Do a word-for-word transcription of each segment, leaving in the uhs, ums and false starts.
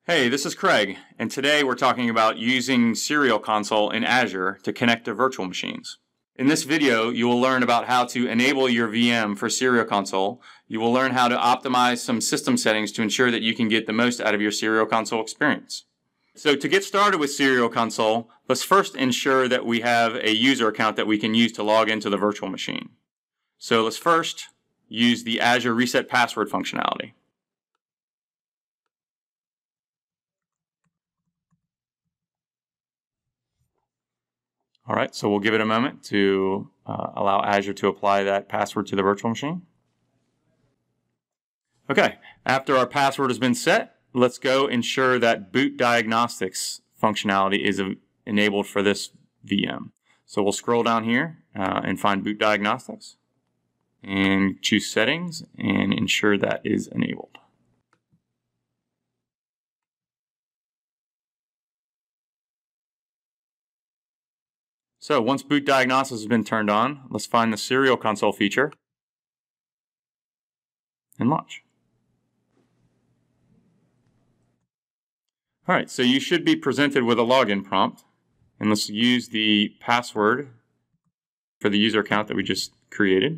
Hey, this is Craig, and today we're talking about using Serial Console in Azure to connect to virtual machines. In this video, you will learn about how to enable your V M for Serial Console. You will learn how to optimize some system settings to ensure that you can get the most out of your Serial Console experience. So to get started with Serial Console, let's first ensure that we have a user account that we can use to log into the virtual machine. So let's first use the Azure Reset Password functionality. All right, so we'll give it a moment to uh, allow Azure to apply that password to the virtual machine. Okay, after our password has been set, let's go ensure that boot diagnostics functionality is enabled for this V M. So we'll scroll down here uh, and find boot diagnostics and choose settings and ensure that is enabled. So once boot diagnostics has been turned on, let's find the Serial Console feature and launch. All right, so you should be presented with a login prompt, and let's use the password for the user account that we just created.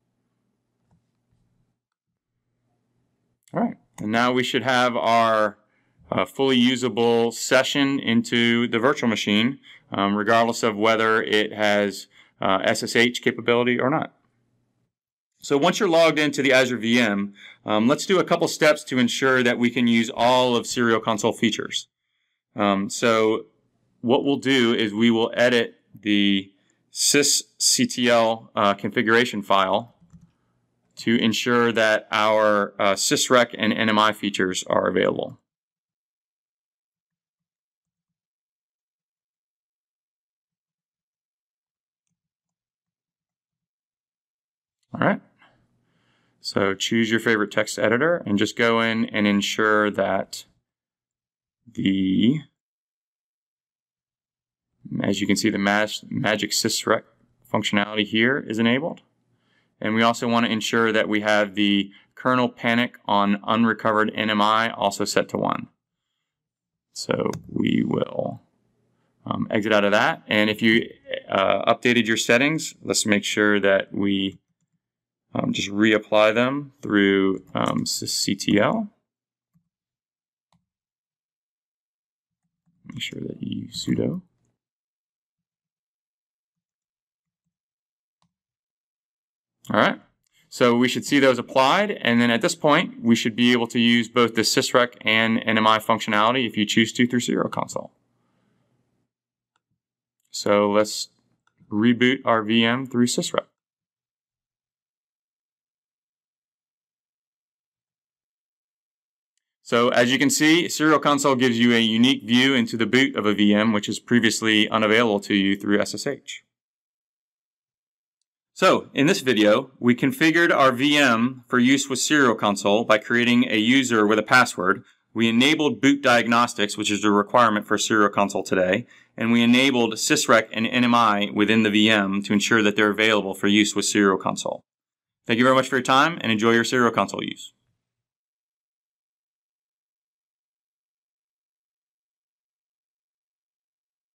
All right, and now we should have our uh, fully usable session into the virtual machine, um, regardless of whether it has uh, S S H capability or not. So once you're logged into the Azure V M, um, let's do a couple steps to ensure that we can use all of Serial Console features. Um, so what we'll do is we will edit the sysctl uh, configuration file to ensure that our uh, sysrec and N M I features are available. All right. So choose your favorite text editor and just go in and ensure that the, as you can see, the mag magic sysrec functionality here is enabled. And we also want to ensure that we have the kernel panic on unrecovered N M I also set to one. So we will um, exit out of that. And if you uh, updated your settings, let's make sure that we Um, just reapply them through um, sysctl. Make sure that you sudo. All right, so we should see those applied, and then at this point, we should be able to use both the sysrec and N M I functionality if you choose to through Serial Console. So let's reboot our V M through sysrec. So as you can see, Serial Console gives you a unique view into the boot of a V M, which is previously unavailable to you through S S H. So in this video, we configured our V M for use with Serial Console by creating a user with a password. We enabled boot diagnostics, which is a requirement for Serial Console today, and we enabled sysrec and N M I within the V M to ensure that they're available for use with Serial Console. Thank you very much for your time, and enjoy your Serial Console use.